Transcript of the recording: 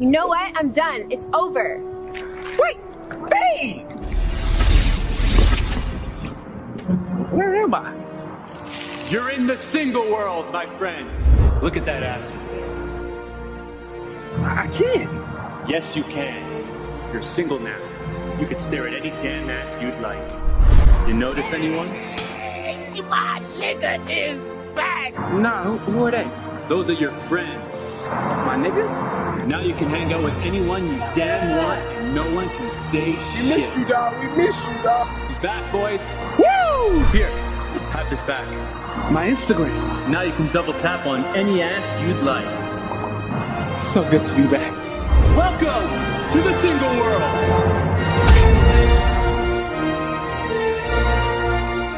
You know what? I'm done. It's over. Wait! Babe! Where am I? You're in the single world, my friend. Look at that ass right there. I can't. Yes, you can. You're single now. You can stare at any damn ass you'd like. You notice anyone? My nigga is back! Nah, who are they? Those are your friends. My niggas? Now you can hang out with anyone you damn want, and no one can say shit. We miss you, dog. We miss you, dog. He's back, boys. Woo! Here, have this back. My Instagram. Now you can double tap on any ass you'd like. So good to be back. Welcome to the single world.